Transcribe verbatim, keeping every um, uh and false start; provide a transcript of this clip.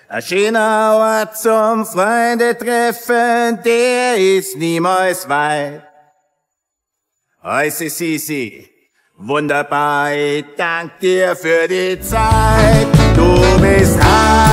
Ein schöner Ort zum Freunde treffen, der ist niemals weit. Heiße Sisi, wunderbar, ich dank dir für die Zeit. Du bist